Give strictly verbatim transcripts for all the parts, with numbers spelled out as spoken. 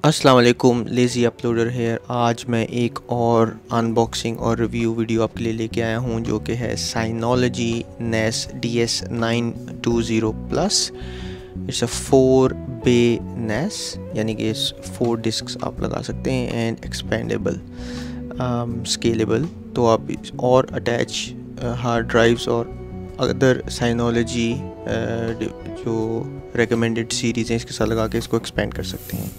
अस्सलाम वालेकुम, lazy uploader hair. आज मैं एक और अनबॉक्सिंग और रिव्यू वीडियो आपके लिए लेके आया हूँ जो कि है Synology NAS D S nine two zero plus. It's a four bay NAS, यानी कि फोर डिस्क्स आप लगा सकते हैं एंड एक्सपेंडेबल, स्केलेबल। तो आप और अटैच हार्ड ड्राइव्स और अदर साइनोलॉजी जो रिकमेंडेड सीरीज़ हैं इसके साथ लगा के इसको एक्सपेंड कर सकते हैं।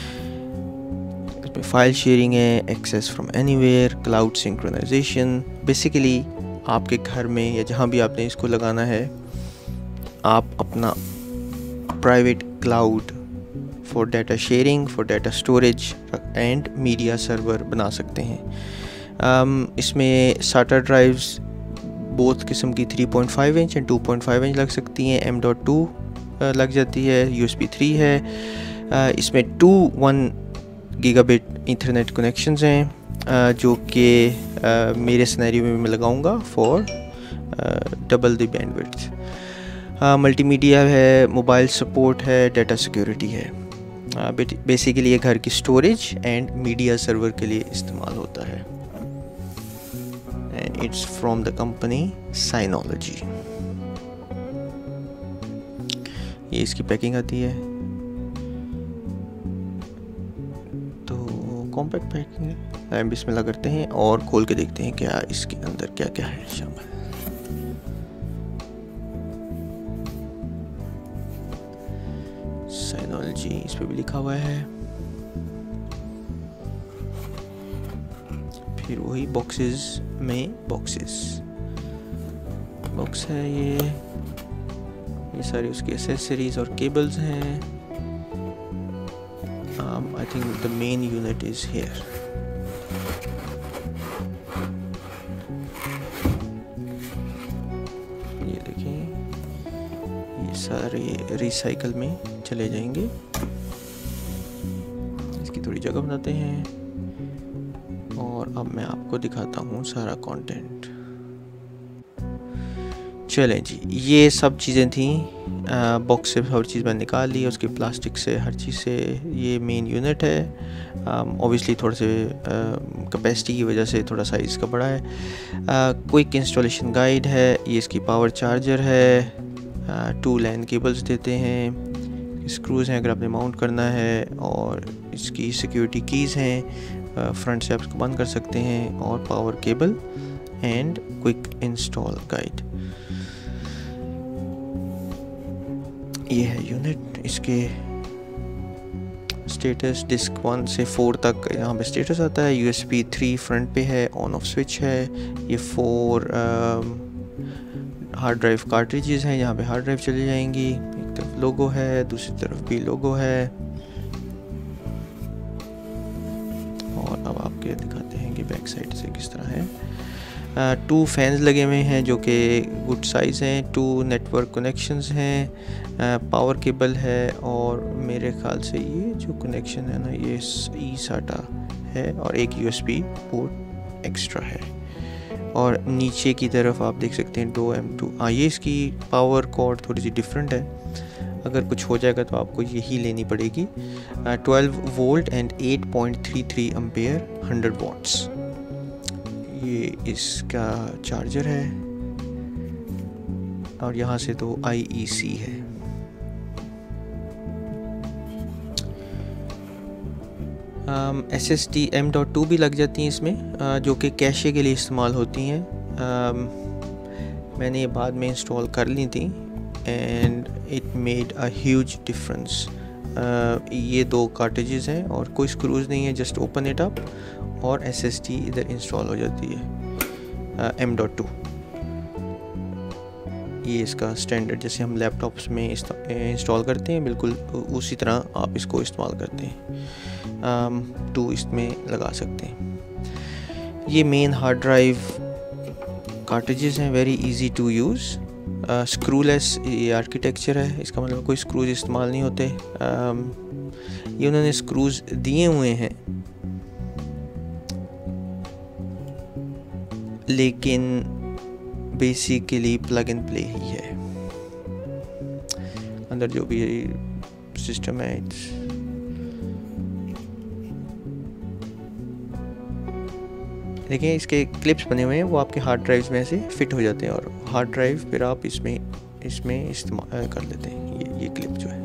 इसमें फाइल शेयरिंग है, access from anywhere, cloud synchronization. Basically आपके घर में या जहाँ भी आपने इसको लगाना है, आप अपना private cloud for data sharing, for data storage and media server बना सकते हैं। um, इसमें साटा ड्राइव्स बोथ किस्म की three point five inch and two point five inch लग सकती हैं। एम डॉट टू लग जाती है, यू एस बी थ्री है। uh, इसमें two one gigabit ethernet connections हैं, uh, जो कि uh, मेरे सिनेरियो में मैं लगाऊंगा for double the bandwidth. Multimedia है, मोबाइल सपोर्ट है, डाटा सिक्योरिटी है। बेसिकली ये घर की स्टोरेज एंड मीडिया सर्वर के लिए इस्तेमाल होता है। And it's from the company Synology. ये इसकी पैकिंग आती है, तो कॉम्पैक्ट पैकिंग है। बिस्मिल्लाह करते हैं और खोल के देखते हैं क्या इसके अंदर क्या क्या है शामिल। साइनोलॉजी इस पे भी लिखा हुआ है। फिर वही बॉक्सेस में बॉक्सेस बॉक्स है। ये ये सारी उसकी एसेसरीज और केबल्स हैं। I think the main unit is here. ये देखें, ये सारे रिसाइकल में चले जाएंगे। इसकी थोड़ी जगह बनाते हैं और अब मैं आपको दिखाता हूँ सारा कंटेंट। चलें जी, ये सब चीज़ें थी। बॉक्स से हर चीज़ मैंने निकाल ली, उसकी प्लास्टिक से हर चीज़ से। ये मेन यूनिट है। ऑब्वियसली थोड़े से कैपेसिटी की वजह से थोड़ा साइज़ का बड़ा है। क्विक इंस्टॉलेशन गाइड है। ये इसकी पावर चार्जर है। टू लाइन केबल्स देते हैं, स्क्रूज़ हैं अगर आपने माउंट करना है, और इसकी सिक्योरिटी कीज़ हैं। फ्रंट से आप इसको बंद कर सकते हैं, और power cable and quick install guide. ये है यूनिट। इसके स्टेटस डिस्क वन से फोर तक यहाँ पे स्टेटस आता है। U S B three front पे है, ऑन ऑफ स्विच है। ये फोर हार्ड ड्राइव कार्ट्रिजेस हैं, यहाँ पे हार्ड ड्राइव चली जाएंगी। एक तरफ लोगो है, दूसरी तरफ भी लोगो है। और अब आपके दिखाते हैं कि बैक साइड से किस तरह है। टू uh, फैंस लगे हुए हैं जो कि गुड साइज़ हैं। टू नेटवर्क कनेक्शंस हैं, पावर uh, केबल है, और मेरे ख्याल से ये जो कनेक्शन है ना, ये ई साटा है, और एक U S B port extra है। और नीचे की तरफ आप देख सकते हैं दो एम टू। हाँ, ये इसकी पावर कॉर्ड थोड़ी सी डिफरेंट है। अगर कुछ हो जाएगा तो आपको यही लेनी पड़ेगी। Twelve volt and eight point three three ampere, hundred watts. ये इसका चार्जर है, और यहाँ से तो आई ई सी है। S S D M dot two भी लग जाती हैं इसमें, uh, जो कि कैशे के लिए इस्तेमाल होती हैं। um, मैंने ये बाद में इंस्टॉल कर ली थी and it made a huge difference. ये दो कार्ट्रिजेस हैं और कोई स्क्रूज नहीं है, जस्ट ओपन इट अप और एस एस डी इधर इंस्टॉल हो जाती है। एम डॉट टू ये इसका स्टैंडर्ड, जैसे हम लैपटॉप्स में इंस्टॉल करते हैं, बिल्कुल उसी तरह आप इसको इस्तेमाल करते हैं। टू इसमें लगा सकते हैं। ये मेन हार्ड ड्राइव कार्ट्रिजेस हैं, very easy to use. Screwless ये आर्किटेक्चर है, इसका मतलब कोई स्क्रूज इस्तेमाल नहीं होते। um, ये उन्होंने स्क्रूज दिए हुए हैं, लेकिन बेसिकली प्लग एंड प्ले ही है। अंदर जो भी सिस्टम है, इट्स देखिए इसके क्लिप्स बने हुए हैं, वो आपके हार्ड ड्राइव्स में से फिट हो जाते हैं और हार्ड ड्राइव फिर आप इसमें इसमें इस्तेमाल कर लेते हैं। ये ये क्लिप जो है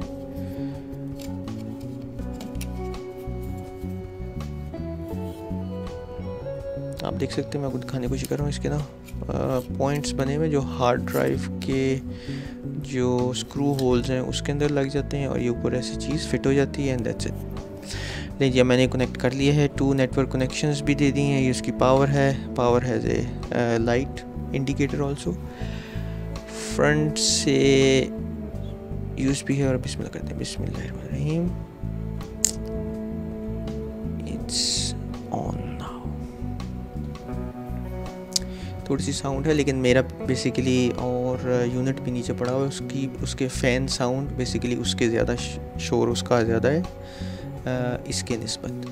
आप देख सकते हैं, मैं आपको दिखाने की कोशिश कर रहा हूँ। इसके ना पॉइंट्स बने हुए जो हार्ड ड्राइव के जो स्क्रू होल्स हैं उसके अंदर लग जाते हैं और ये ऊपर ऐसी चीज़ फिट हो जाती है एंड दैट्स इट। लीजिए मैंने कनेक्ट कर लिया है, टू नेटवर्क कनेक्शंस भी दे दी हैं। ये उसकी पावर है, power has a light indicator also. Front से यूएसबी है और बिस्मिल्लाह करते हैं, बिस्मिल्लाहिर्रहमानिर्रहीम। It's on now. थोड़ी सी साउंड है लेकिन मेरा बेसिकली और यूनिट भी नीचे पड़ा हुआ है, उसकी उसके फ़ैन साउंड बेसिकली उसके ज़्यादा शोर उसका ज़्यादा है आ, इसके निस्बत।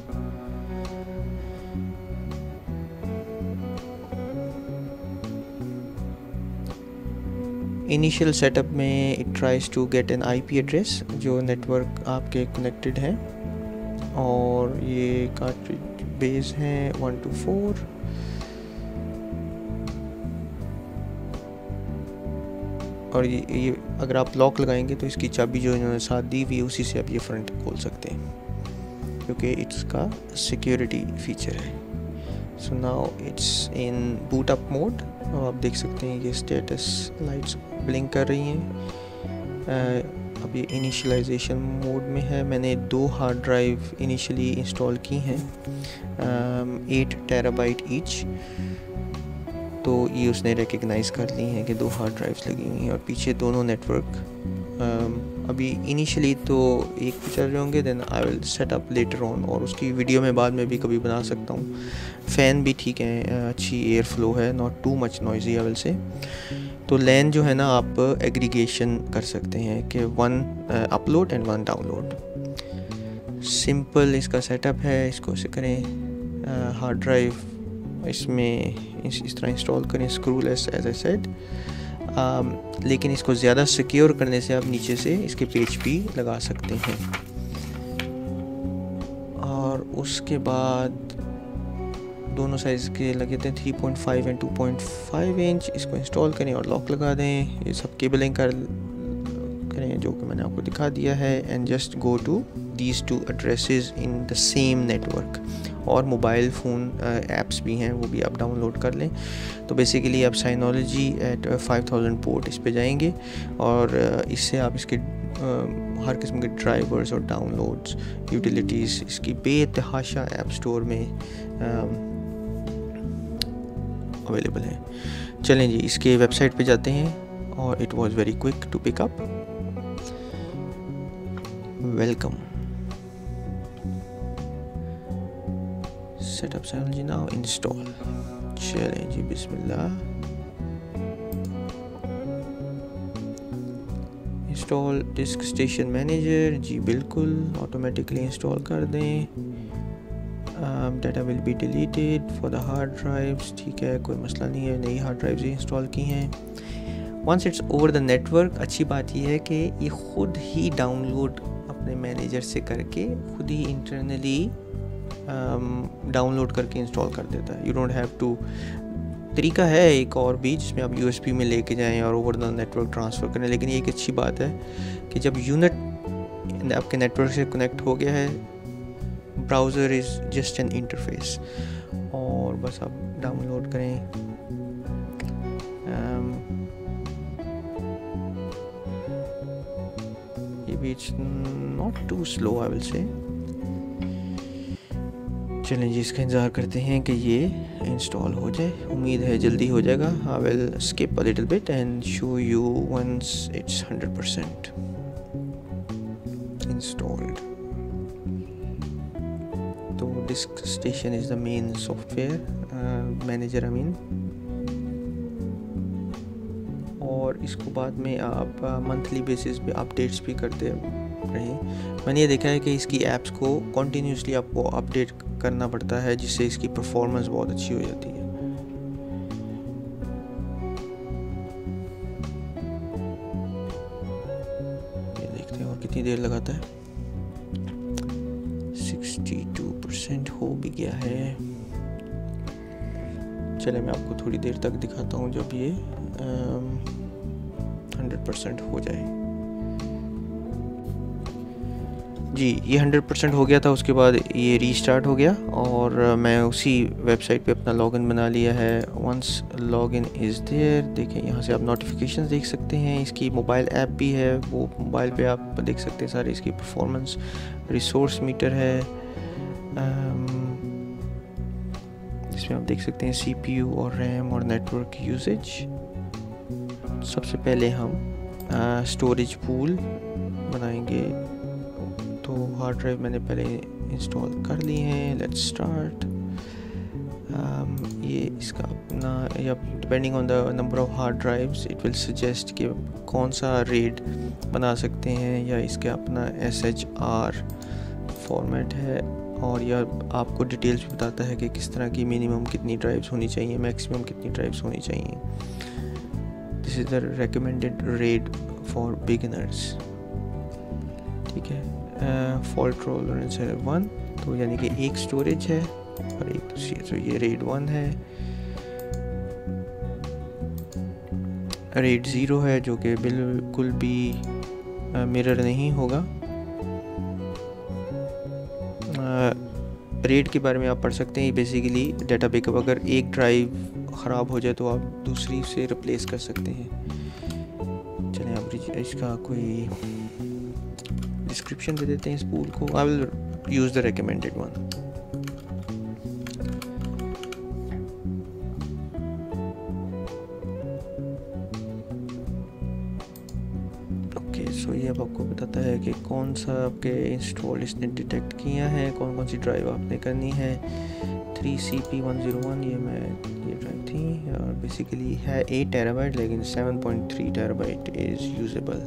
इनिशियल सेटअप में it tries to get an IP address जो नेटवर्क आपके कनेक्टेड है और ये कार्ट्रिज बेस हैं वन टू फोर। और ये, ये अगर आप लॉक लगाएंगे तो इसकी चाबी जो इन्होंने साथ दी हुई है उसी से आप ये फ्रंट खोल सकते हैं क्योंकि इसका सिक्योरिटी फीचर है। So now it's in boot up mode. आप देख सकते हैं ये स्टेटस लाइट्स ब्लिंक कर रही हैं। अब ये इनिशियलाइजेशन मोड में है। मैंने दो हार्ड ड्राइव इनिशियली इंस्टॉल की हैं, एट टेराबाइट ईच, तो ये उसने रिकग्नाइज़ कर ली हैं कि दो हार्ड ड्राइव्स लगी हुई हैं और पीछे दोनों नेटवर्क अभी इनिशियली तो एक पे चल रहे होंगे, then I will set up later on और उसकी वीडियो में बाद में भी कभी बना सकता हूँ। फ़ैन भी ठीक है, अच्छी एयर फ्लो है, not too much noisy I will say. तो लैन जो है ना आप एग्रीगेशन कर सकते हैं कि one upload and one download. Simple इसका सेटअप है, इसको से करें। हार्ड ड्राइव इसमें इस, इस तरह इंस्टॉल करें, स्क्रूलेस एज आई सेड। लेकिन इसको ज़्यादा सिक्योर करने से आप नीचे से इसके पेज भी लगा सकते हैं। और उसके बाद दोनों साइज़ के लगे थे three point five and two point five inch. इसको इंस्टॉल करें और लॉक लगा दें। ये सब केबलिंग कर करें जो कि मैंने आपको दिखा दिया है and just go to these two addresses in the same network. और मोबाइल फ़ोन ऐप्स भी हैं, वो भी आप डाउनलोड कर लें। तो बेसिकली आप Synology at five thousand port इस पे जाएंगे और इससे आप इसके हर किस्म के ड्राइवर्स और डाउनलोड्स, यूटिलिटीज़ इसकी बेतहाशा ऐप स्टोर में अवेलेबल हैं। चलें जी इसके वेबसाइट पे जाते हैं और it was very quick to pick up. Welcome. Setup Synology now install. चलें जी बिस्मिल्लाह। इंस्टॉल डिस्क स्टेशन मैनेजर, जी बिल्कुल ऑटोमेटिकली इंस्टॉल कर दें। Data will be deleted for the hard drives, ठीक है कोई मसला नहीं है, नई हार्ड ड्राइव्स इंस्टॉल की हैं। Once it's over the network, अच्छी बात यह है कि ये ख़ुद ही डाउनलोड अपने मैनेजर से करके खुद ही इंटरनली डाउनलोड um, करके इंस्टॉल कर देता है। You don't have to. तरीका है एक और भी जिसमें आप यूएसबी में लेके जाएं और ओवर द नेटवर्क ट्रांसफ़र करें, लेकिन ये एक अच्छी बात है कि जब यूनिट आपके नेटवर्क से कनेक्ट हो गया है, browser is just an interface और बस आप डाउनलोड करें। um, ये भी it's not too slow I will say. चलें जी इसका इंतज़ार करते हैं कि ये इंस्टॉल हो जाए, उम्मीद है जल्दी हो जाएगा। I will skip a little bit and show you once it's hundred percent installed. तो disk station is the main software manager I mean, और इसको बाद में आप मंथली बेसिस पे अपडेट्स भी करते रहें। मैंने ये देखा है कि इसकी ऐप्स को कॉन्टीन्यूसली आपको अपडेट करना पड़ता है जिससे इसकी परफॉर्मेंस बहुत अच्छी हो जाती है। ये देखते हैं और कितनी देर लगाता है। बासठ परसेंट हो भी गया है। चले मैं आपको थोड़ी देर तक दिखाता हूँ जब ये हंड्रेड परसेंट हो जाए। जी ये हंड्रेड परसेंट हो गया था, उसके बाद ये रीस्टार्ट हो गया और मैं उसी वेबसाइट पे अपना लॉगिन बना लिया है। वंस लॉगिन इज़ देयर, देखें यहाँ से आप नोटिफिकेशंस देख सकते हैं। इसकी मोबाइल ऐप भी है, वो मोबाइल पे आप देख सकते हैं सारे इसकी परफॉर्मेंस। रिसोर्स मीटर है, इसमें आप देख सकते हैं सीपीयू और रैम और नेटवर्क यूसेज। सबसे पहले हम स्टोरेज पूल बनाएंगे, तो हार्ड ड्राइव मैंने पहले इंस्टॉल कर ली हैं। Let's start. ये इसका अपना या depending on the number of hard drives it will suggest कि कौन सा रेड बना सकते हैं, या इसके अपना एस एच आर फॉर्मेट है, और यह आपको डिटेल्स भी बताता है कि किस तरह की मिनिमम कितनी ड्राइव्स होनी चाहिए, मैक्सिमम कितनी ड्राइव्स होनी चाहिए। This is the recommended RAID for beginners, ठीक है। फॉल्ट टॉलरेंस है वन, तो यानी कि एक स्टोरेज है और एक दूसरी, तो ये रेड वन है। रेड ज़ीरो है जो कि बिल्कुल भी मिरर नहीं होगा। रेड के बारे में आप पढ़ सकते हैं। बेसिकली डाटा बैकअप, अगर एक ड्राइव ख़राब हो जाए तो आप दूसरी से रिप्लेस कर सकते हैं। चलें आप इसका कोई डिस्क्रिप्शन दे देते हैं इस पूल को। I will use the recommended one. Okay, so ये अब आपको बताता है कि कौन सा आपके इंस्टॉल इसने डिटेक्ट किया है, कौन कौन सी ड्राइव आपने करनी है। Three C P one zero one ये मैं ये ड्राइव थी, और बेसिकली है एट टेराबाइट, लेकिन seven point three terabyte is usable.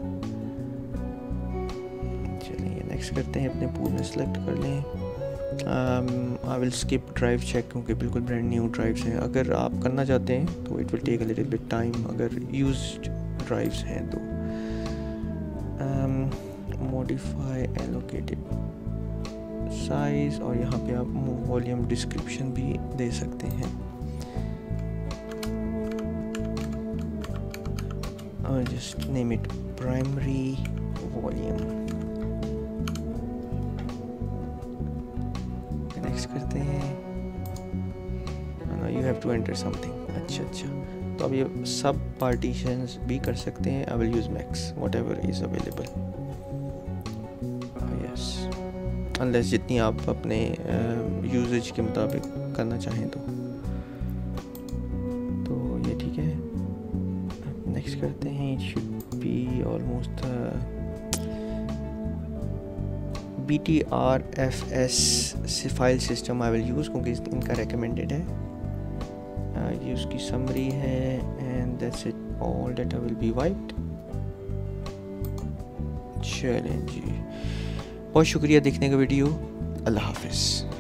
चलिए नेक्स्ट करते हैं, अपने पूल में सेलेक्ट कर लें। I will skip drive check क्योंकि बिल्कुल ब्रांड न्यू ड्राइव्स हैं। अगर आप करना चाहते हैं तो it will take a little bit time अगर यूज्ड ड्राइव्स हैं तो। मॉडिफाई एलोकेटेड साइज, और यहाँ पे आप वॉल्यूम डिस्क्रिप्शन भी दे सकते हैं, और just name it primary volume. Next करते हैं। You have to enter something. अच्छा अच्छा, तो अब ये सब पार्टीशंस भी कर सकते हैं। I will use max whatever is available, yes, unless जितनी आप अपने यूजेज uh, के मुताबिक करना चाहें तो तो ये ठीक है। नेक्स्ट करते हैं। It should be almost B T R F S file system I will use क्योंकि इनका रिकमेंडेड है। uh, ये उसकी समरी है, and that's it, all data will be wiped. चलें जी, बहुत शुक्रिया देखने का वीडियो। अल्लाह हाफिज़।